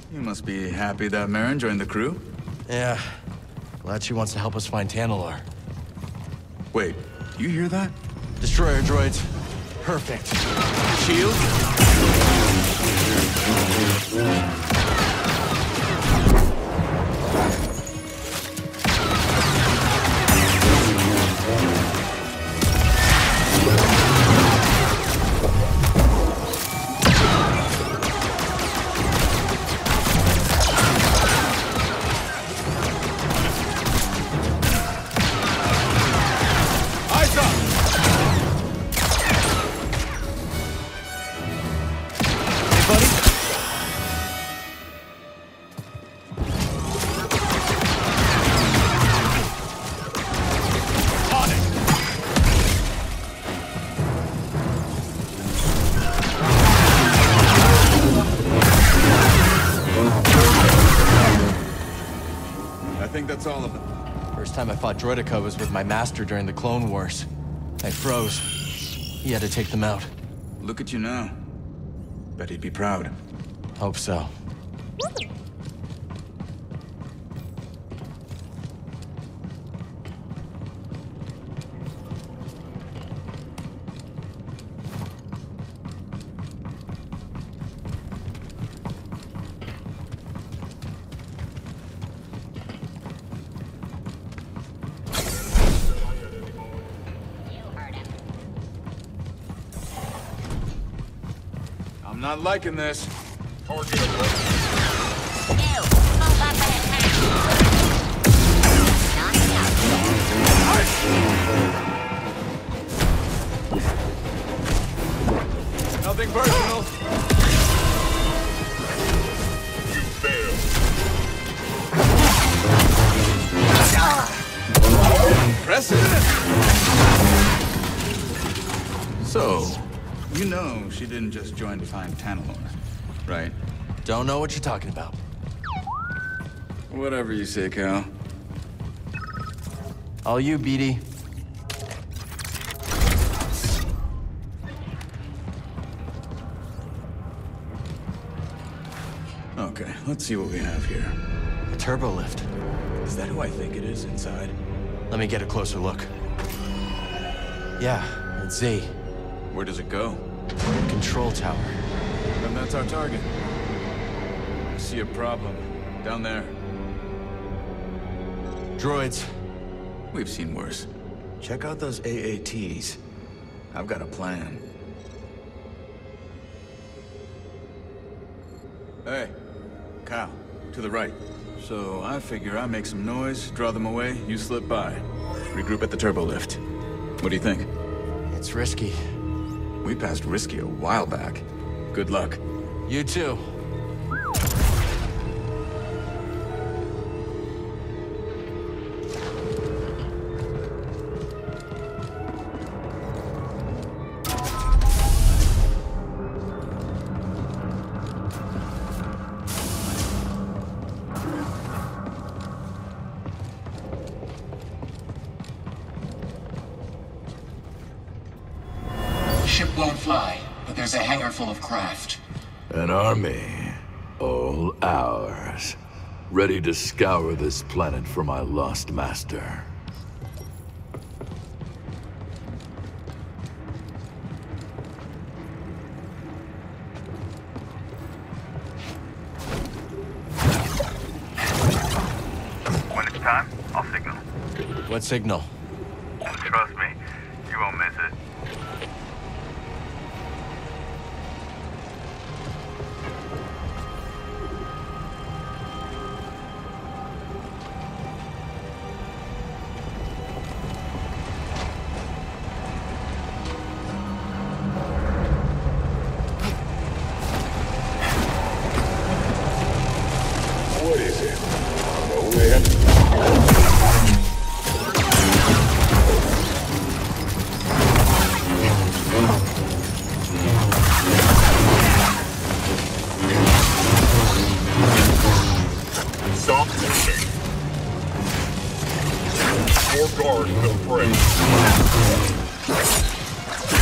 You must be happy that Marin joined the crew? Yeah. Glad she wants to help us find Tanalorr. Wait, you hear that? Destroyer droids. Perfect. Shield? That's all of them. First time I fought Droideka was with my master during the Clone Wars. I froze. He had to take them out. Look at you now. Bet he'd be proud. Hope so. I'm not liking this. Target alert. Nothing personal. You failed. Impressive. So, you know she didn't just join to find Tanalorr, right? Don't know what you're talking about. Whatever you say, Cal. All you, BD. Okay, let's see what we have here. A turbo lift. Is that who I think it is inside? Let me get a closer look. Yeah, it's Z. Where does it go? Control tower. Then that's our target. I see a problem. Down there. Droids. We've seen worse. Check out those AATs. I've got a plan. Hey, Cal, to the right. So I figure I make some noise, draw them away, you slip by. Regroup at the turbo lift. What do you think? It's risky. We passed risky a while back. Good luck. You too. Ship won't fly, but there's a hangar full of craft. An army, all ours, ready to scour this planet for my lost master. When it's time, I'll signal. What signal? Trust me, you won't miss it. What is it? Nowhere. Stop moving. Your guard will break.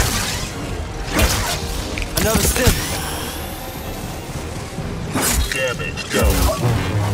Another stim. Damn damage. Go.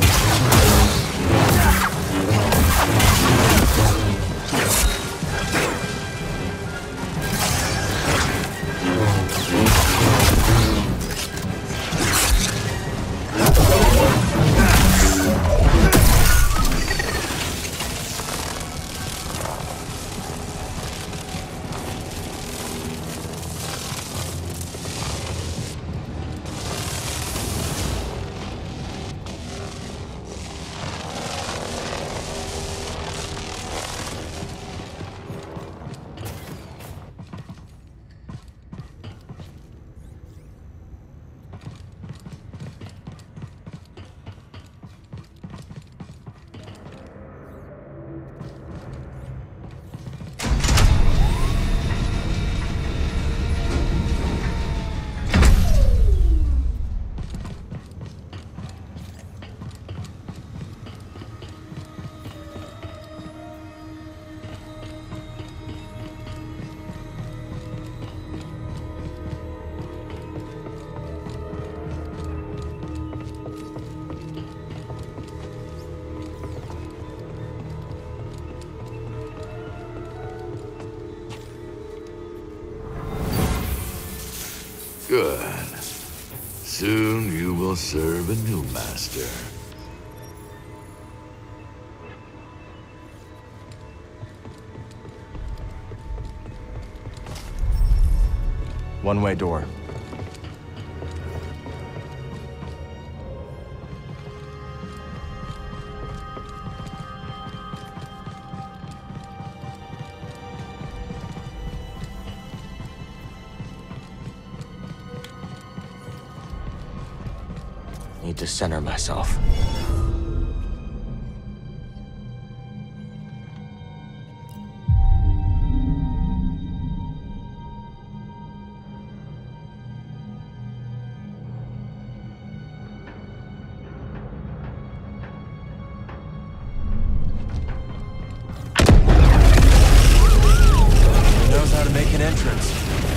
Good. Soon you will serve a new master. One-way door. Need to center myself. He knows how to make an entrance.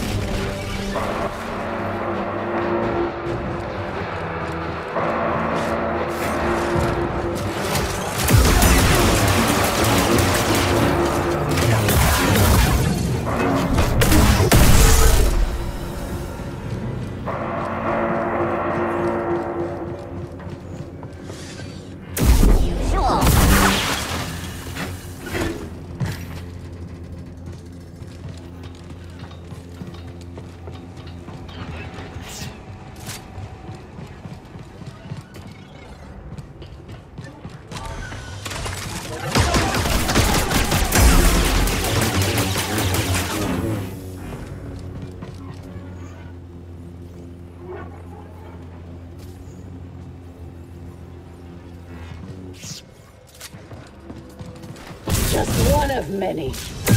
Just one of many.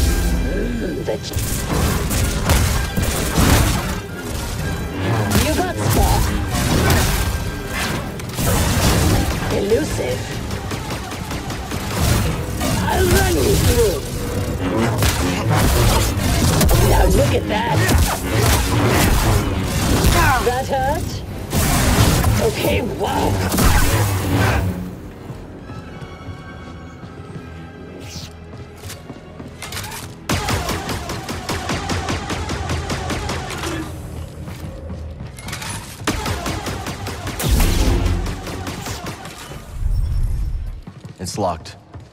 You got spot. Elusive. I'll run you through. Now look at that. That hurt? Okay, wow. It's locked.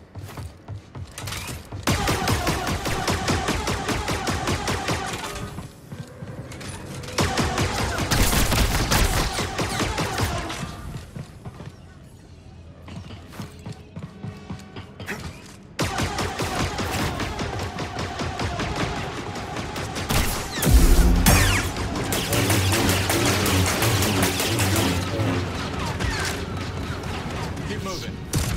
Keep moving.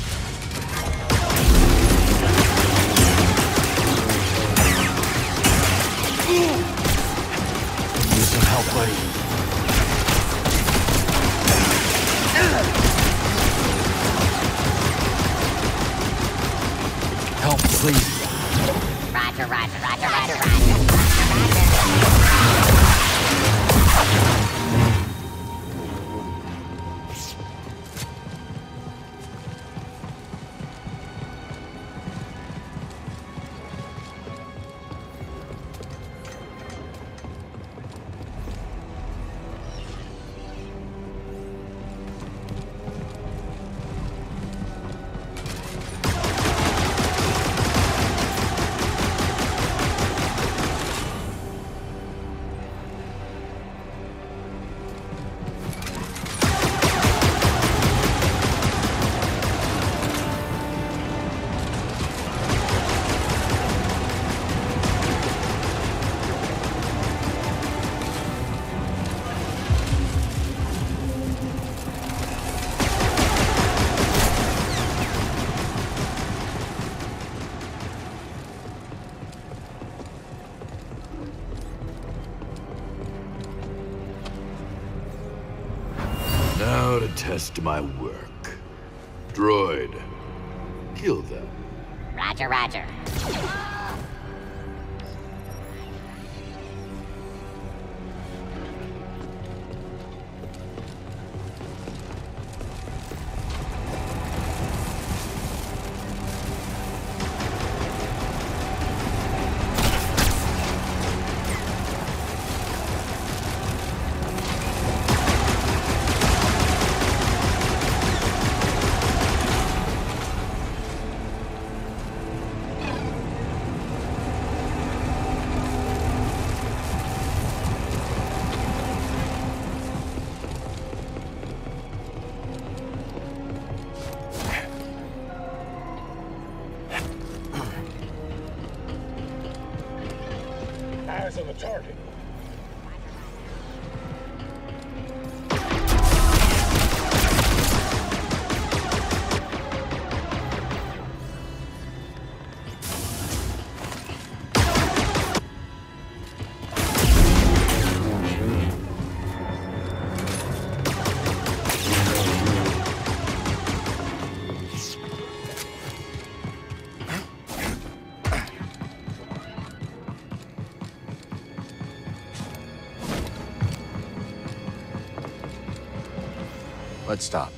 Need some help, buddy. Help, please. Now to test my work. Droid, kill them. Roger, roger. Eyes on the target. Let's stop.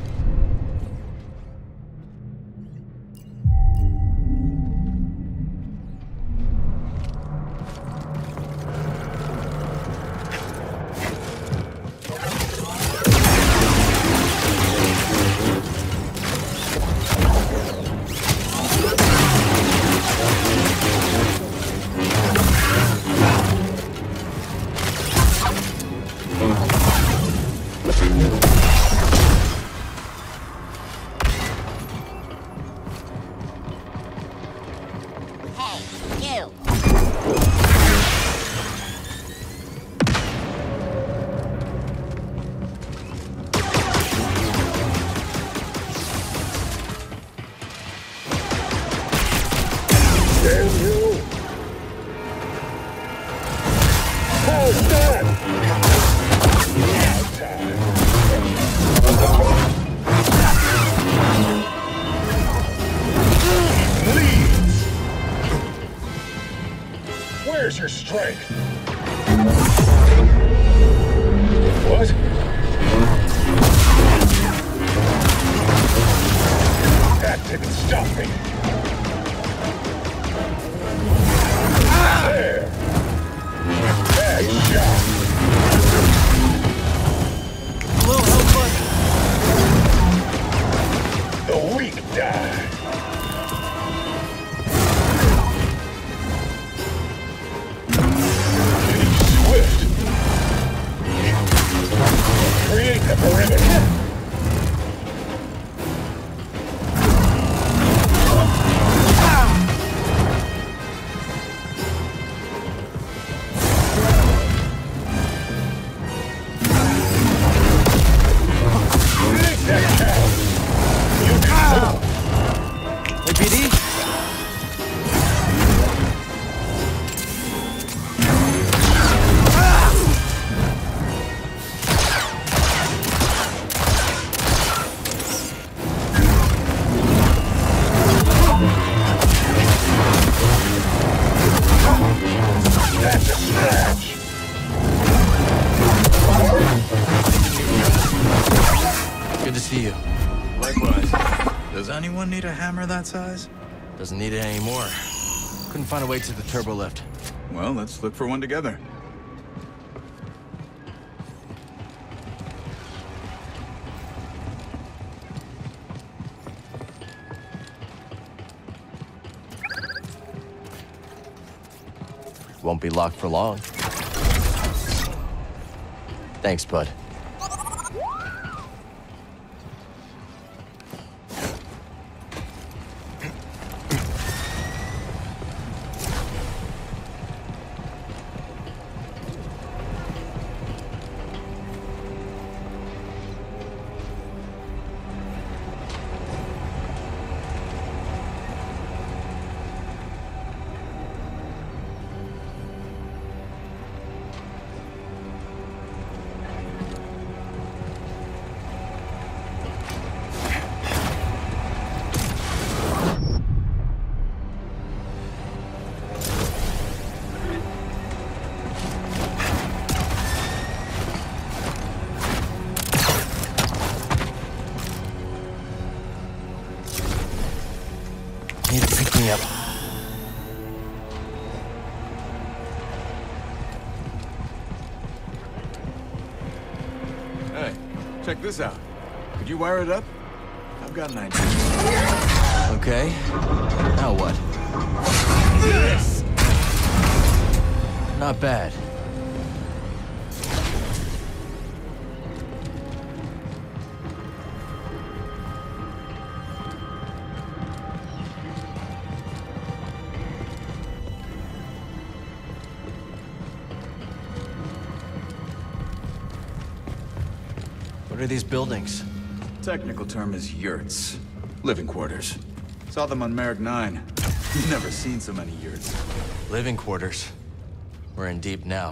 Hey, you! Damn you! How's that? Now time. Leads! Where's your strength? What? That didn't stop me. There! Bad shot! Little help, bud. The weak die! Be swift! Create the perimeter! Make that count! You can Hey, BD? That's a scratch! Good to see you. Likewise. Does anyone need a hammer that size? Doesn't need it anymore. Couldn't find a way to the turbo lift. Well, let's look for one together. Won't be locked for long. Thanks, bud. me up. Hey, check this out. Could you wire it up? I've got an idea. Okay. Now what? Yes! Not bad. What are these buildings? Technical term is yurts. Living quarters. Saw them on Merrick 9. Never seen so many yurts. Living quarters. We're in deep now.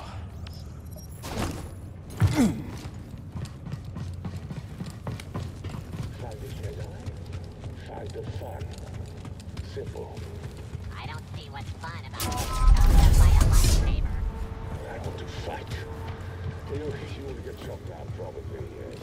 Find the Jedi. Find the fun. Simple. I don't see what's fun about being chopped up by a lightsaber. I want to fight. You will get chopped out, probably, yes.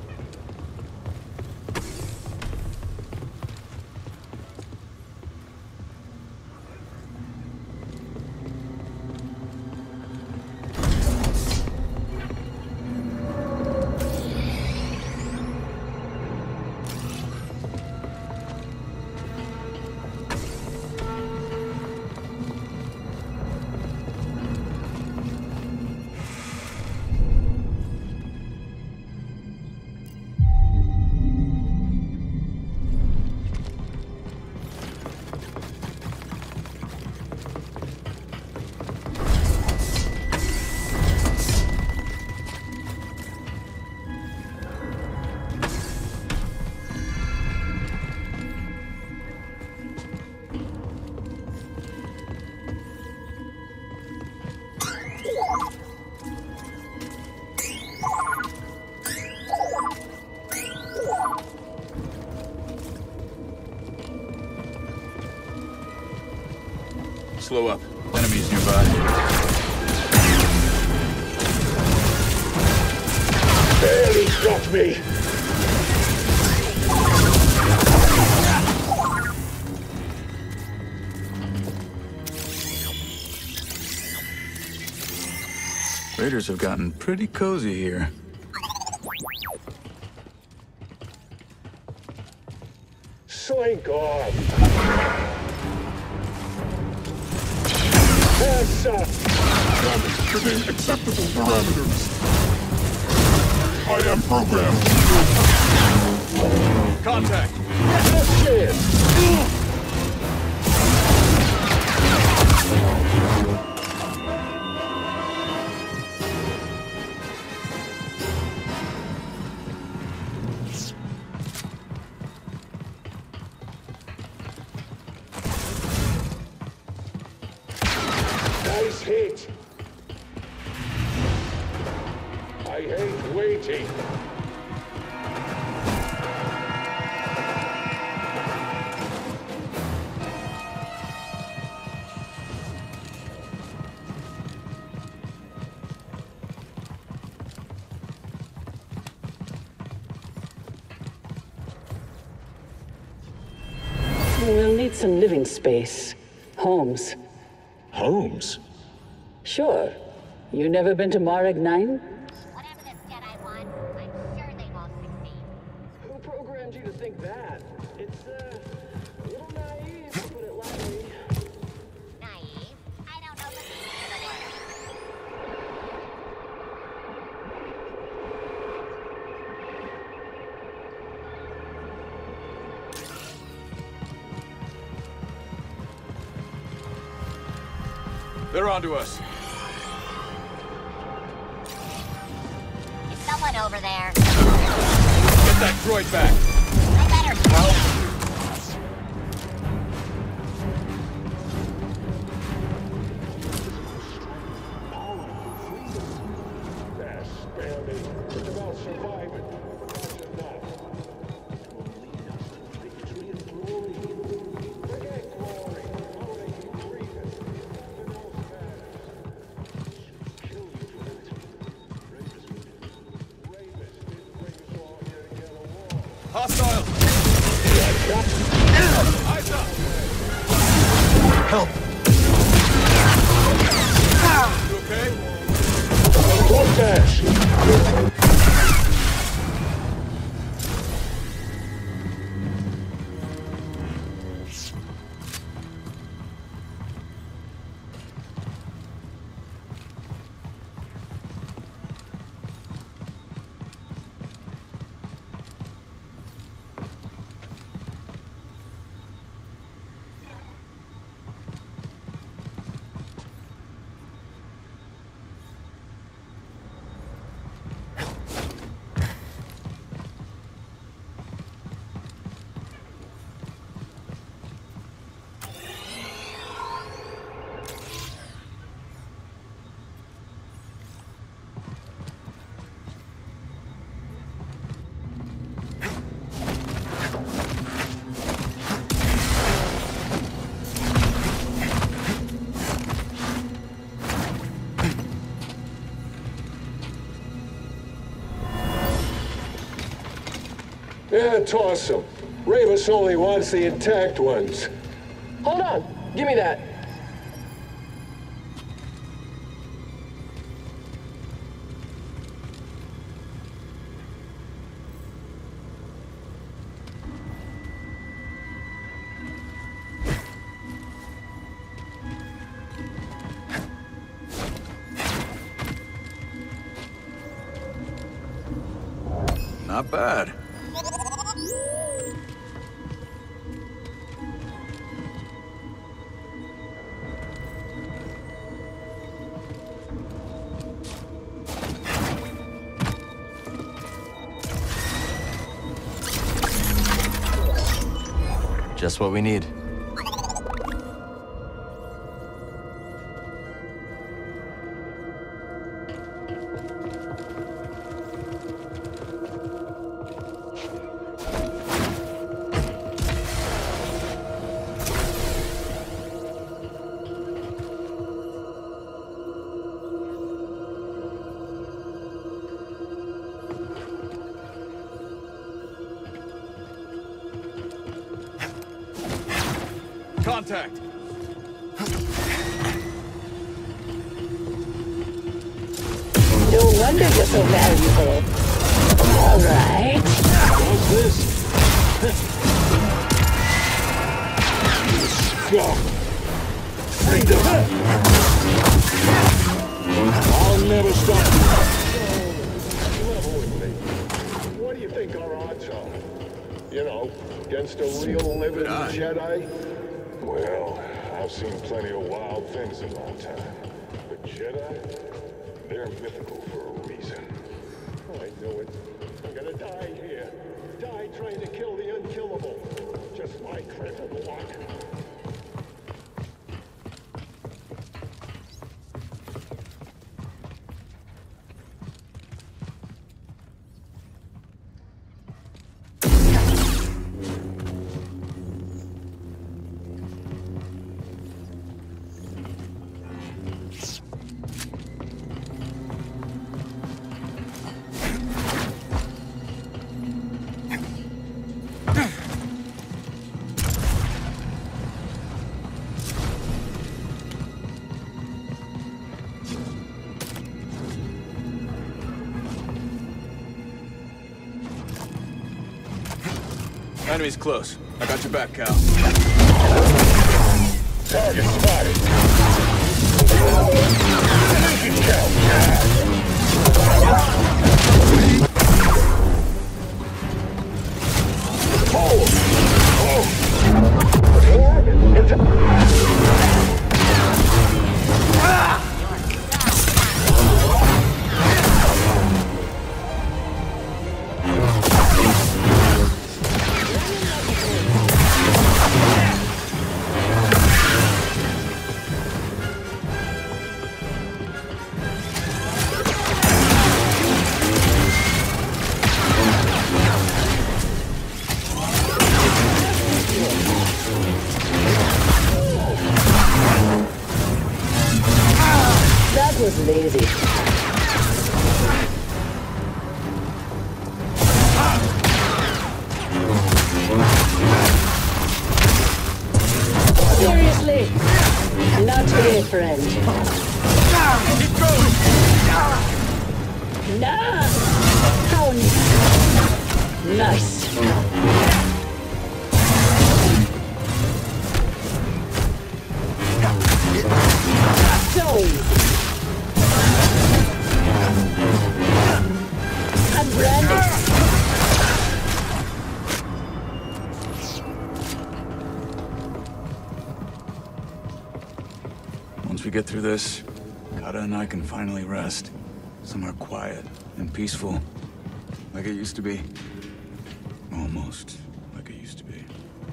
Slow up. Enemies nearby. Barely got me! Raiders have gotten pretty cozy here. Slink on! Hands up! Damage within acceptable parameters. I am programmed. Contact! No chance! Nice hit! I hate waiting. We'll need some living space. Homes. Holmes? Sure. You never been to Marek 9? Whatever this Jedi wants, I'm sure they won't succeed. Who programmed you to think that? It's, a little naive, to put it lightly. Naive? I don't know the meaning of the word. They're onto us. Is someone over there? Get that droid back. I better go. Yes, barely. It's about surviving. That's enough. It will lead us to victory and glory. Forget glory. Only you breathe it. Nothing else matters. Kill you for it. Ravis didn't bring us all here to get along. Hostile! Eyes up! Help! You okay? Talk fast. Yeah, toss them. Ravis only wants the intact ones. Hold on. Give me that. Not bad. Just what we need. Contact! No wonder you're so valuable. All right. What's this? Go. Freedom! I'll never stop. Level with me. What do you think our odds are? You know, against a real living Jedi? Well, I've seen plenty of wild things in my time. But Jedi, they're mythical for a reason. I know it. I'm gonna die here. Die trying to kill the unkillable. Just my crap of luck. Enemy's close. I got your back, Cal. Target spotted. That was lazy. Seriously? Not here, friend. Keep going! Nah! How nice. So. I'm branded. Once we get through this, Kata and I can finally rest. Somewhere quiet and peaceful. Like it used to be. Almost like it used to be.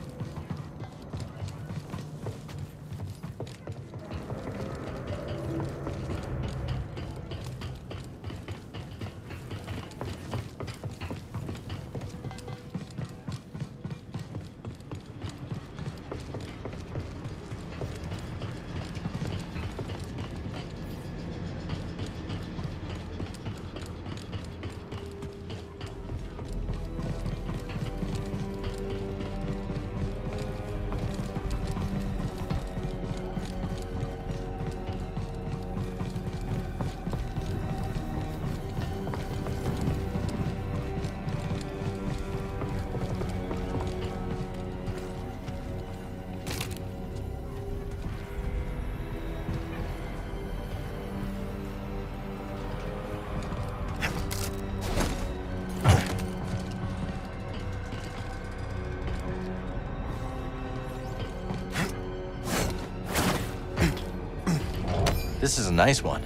This is a nice one.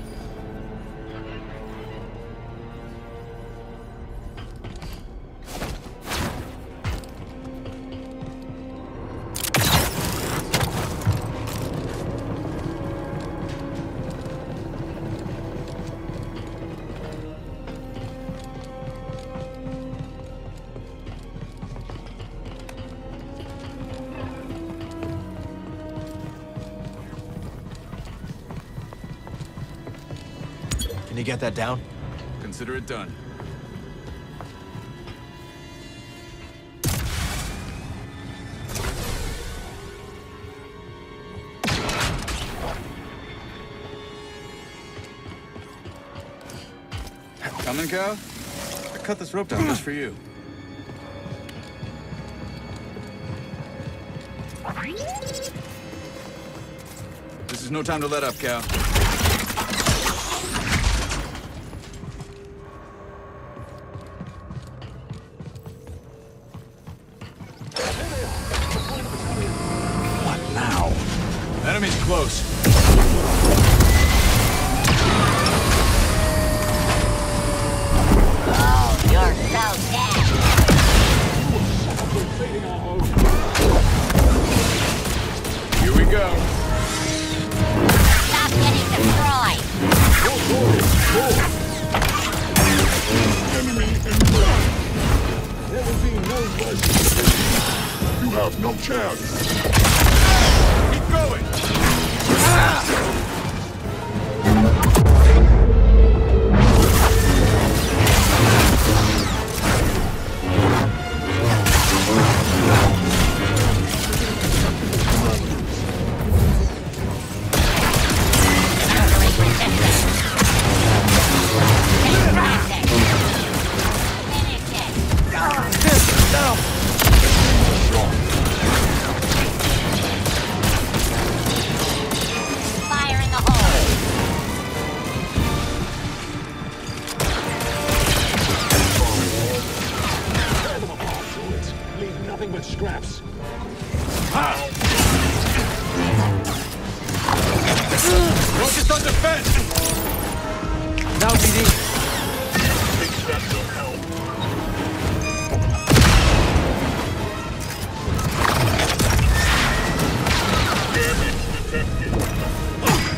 Can you get that down? Consider it done. Coming, Cal? I cut this rope down just for you. This is no time to let up, Cal. What now? Enemy's close. Oh, you're so dead. Here we go. Stop getting destroyed. There will be no mercy. You have no chance. Keep going. Fire in the hole. Tear them apart, bullets. Leave nothing but scraps. Focus on defense. Now, BD. Think that will help. Damage detected.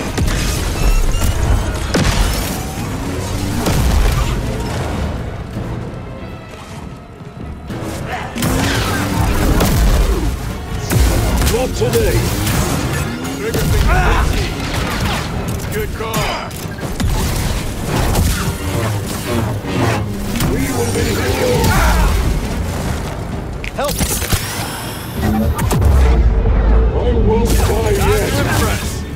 Not today. Trigger finger. Good call. We will be here. Help! I won't die yet. Press.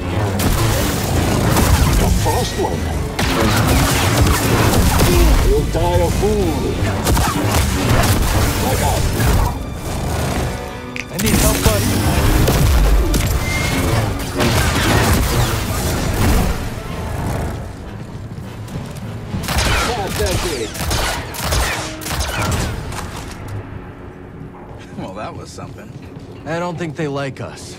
That was something. I don't think they like us.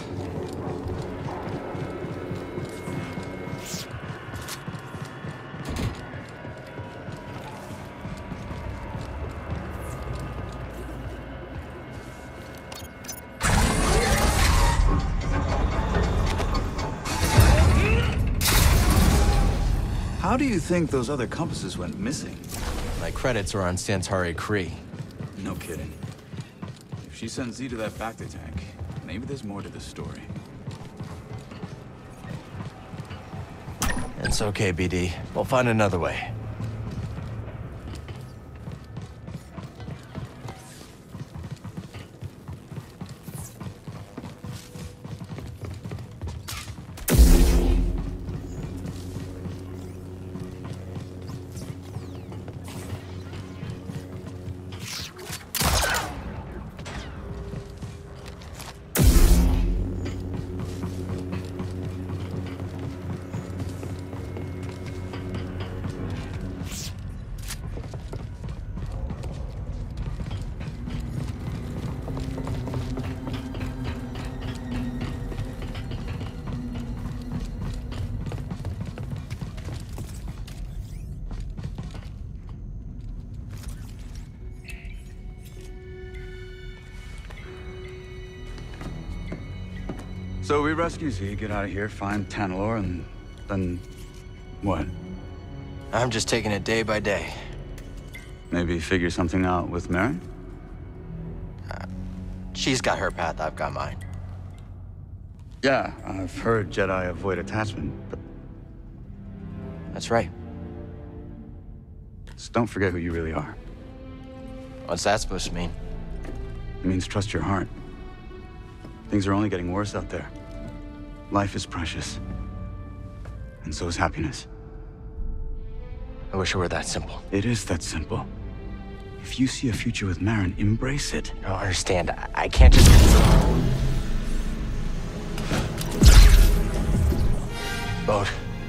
How do you think those other compasses went missing? My credits are on Santari Khri. No kidding. If she sent Z to that Bacta tank, maybe there's more to this story. It's okay, BD. We'll find another way. So we rescue Z, get out of here, find Tanalorr, and then... what? I'm just taking it day by day. Maybe figure something out with Merrin? She's got her path, I've got mine. Yeah, I've heard Jedi avoid attachment, but That's right. just don't forget who you really are. What's that supposed to mean? It means trust your heart. Things are only getting worse out there. Life is precious. And so is happiness. I wish it were that simple. It is that simple. If you see a future with Merrin, embrace it. I don't understand. I can't just... Boat.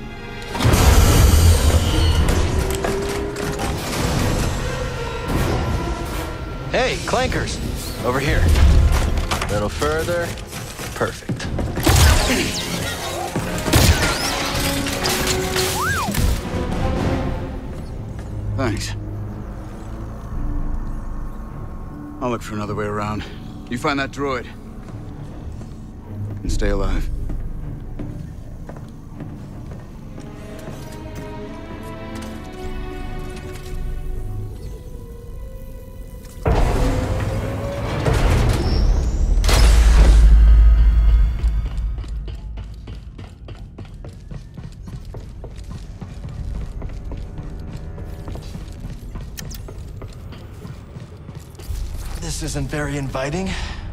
Hey, clankers! Over here. A little further. Perfect. Thanks. I'll look for another way around. You find that droid. And stay alive. This isn't very inviting.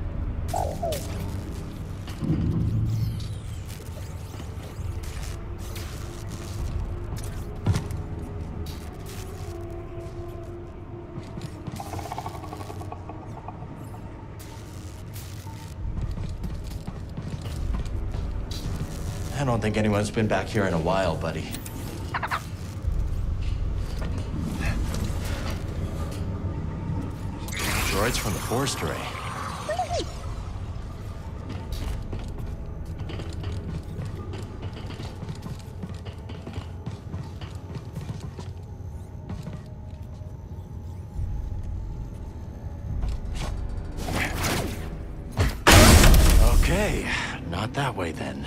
I don't think anyone's been back here in a while, buddy. Droids from the Forest Array. Okay, not that way then.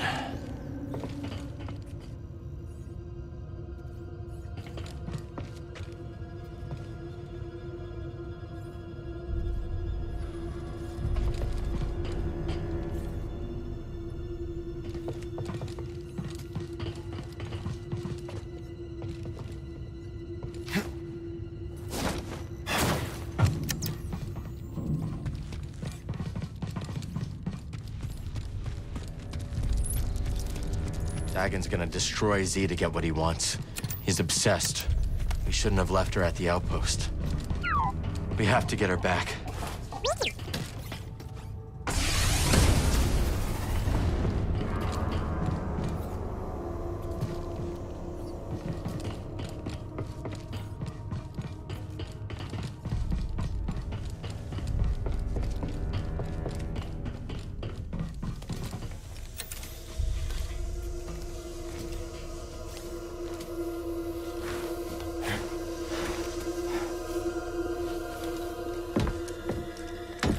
Dagan's gonna destroy Z to get what he wants. He's obsessed. We shouldn't have left her at the outpost. We have to get her back.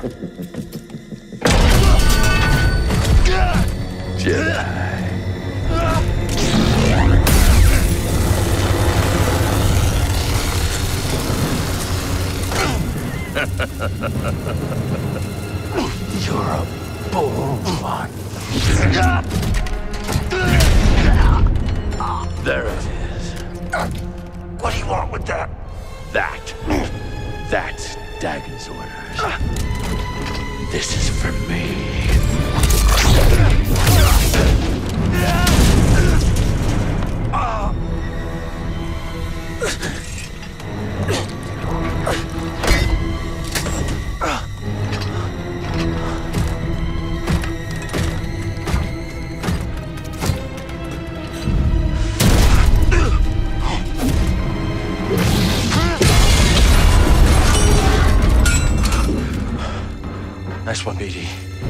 Jedi. You're a bold one. There it is. What do you want with that? That's Dagon's orders. This is for me. Nice one, BD.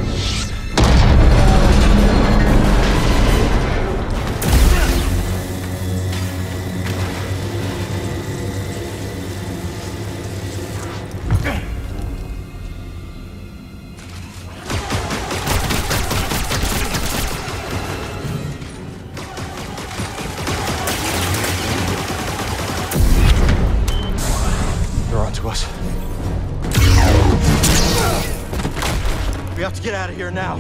They're onto us. We have to get out of here now.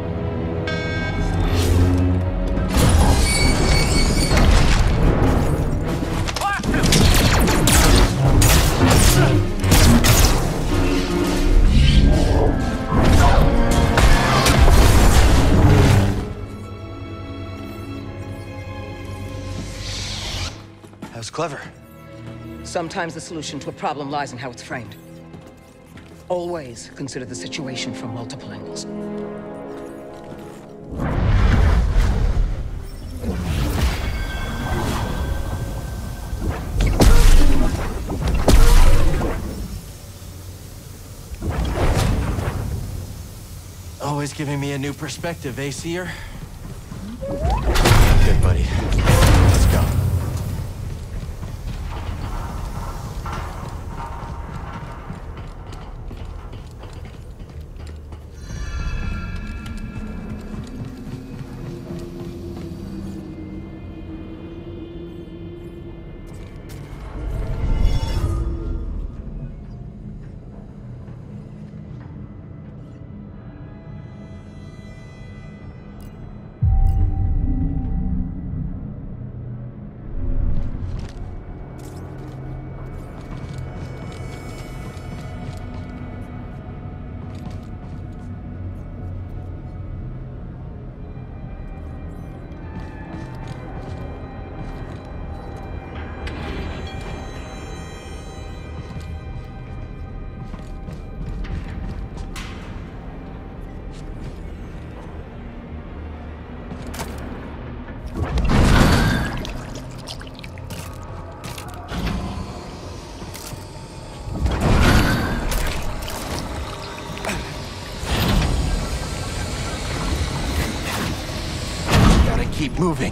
That was clever. Sometimes the solution to a problem lies in how it's framed. Always consider the situation from multiple angles. Always giving me a new perspective, eh, Seer? Good, buddy. Let's go. Keep moving.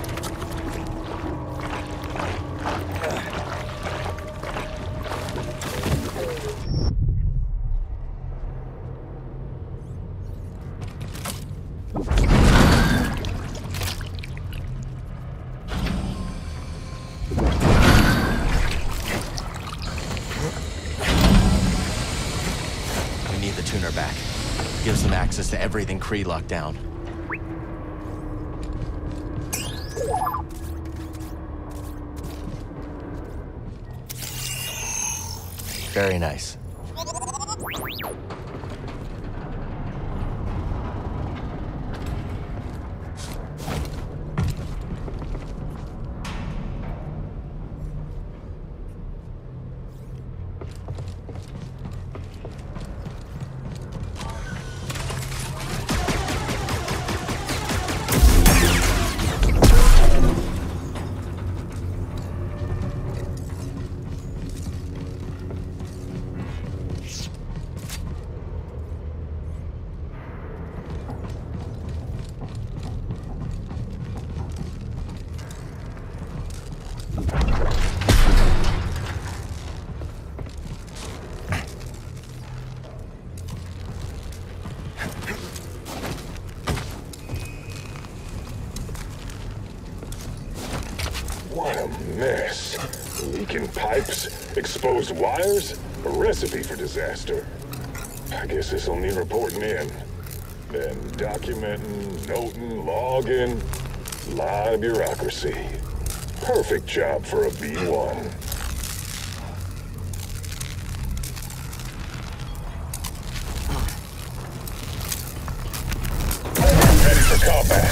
We need the tuner back. Gives them access to everything Kree locked down. Very nice. mess. Leaking pipes, exposed wires, a recipe for disaster. I guess this'll mean reporting in. Then documenting, noting, logging. Lot of bureaucracy. Perfect job for a B1. Ready for combat.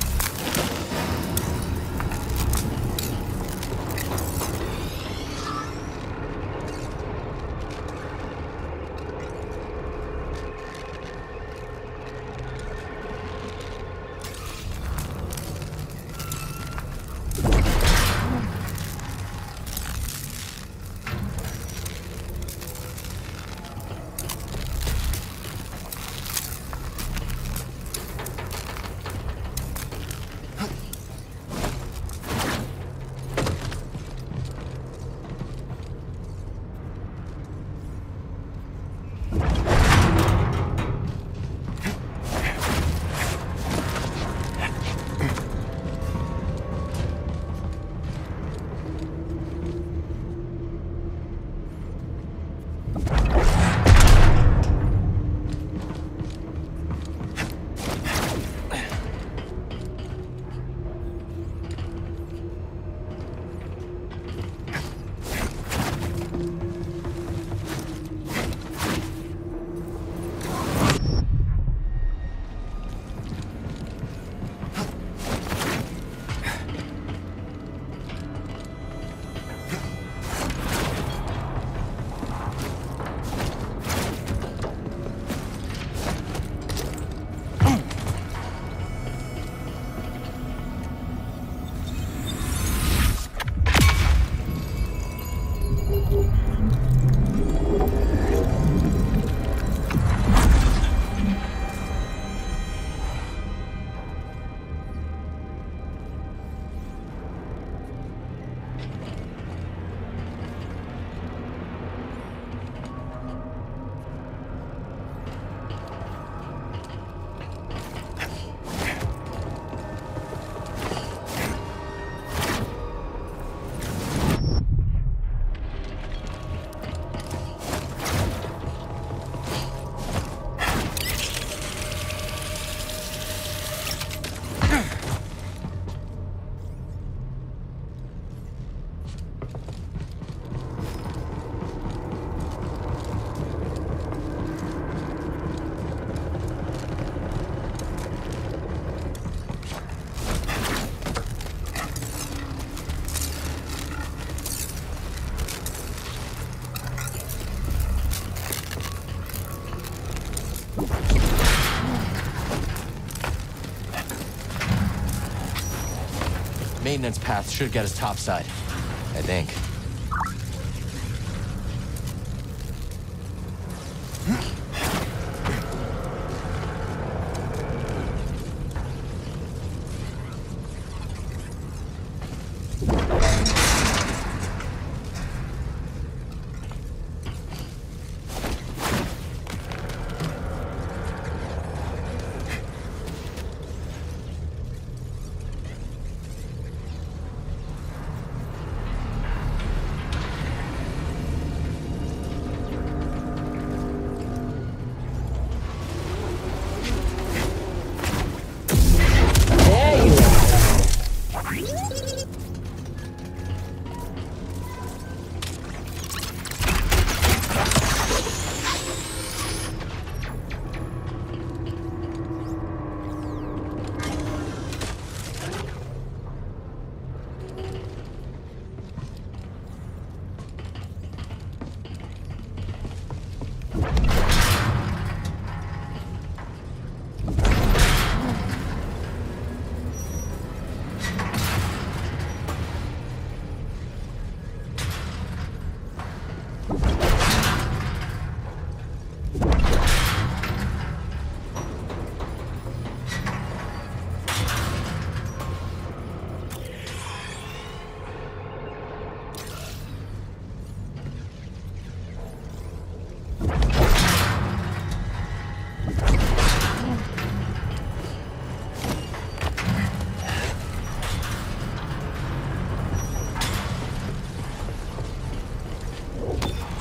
Maintenance path should get us topside, I think.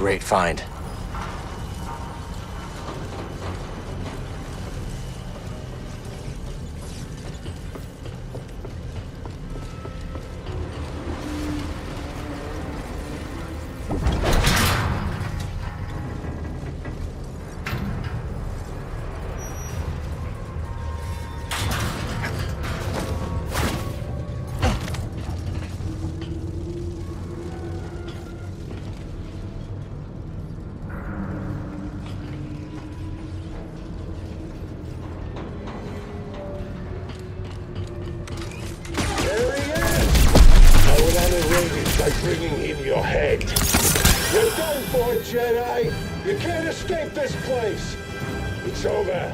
great find. By bringing in your head. You're done for, Jedi! You can't escape this place! It's over.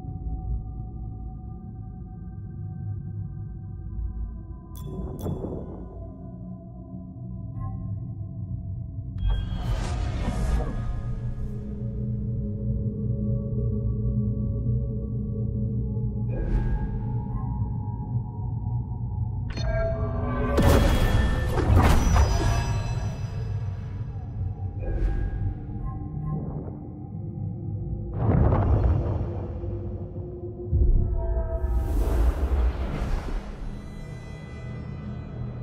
You